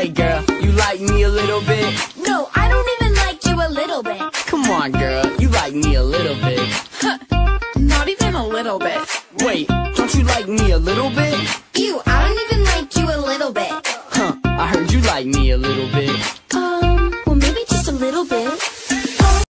Hey girl, you like me a little bit? No, I don't even like you a little bit. Come on girl, you like me a little bit. Not even a little bit. Wait, don't you like me a little bit?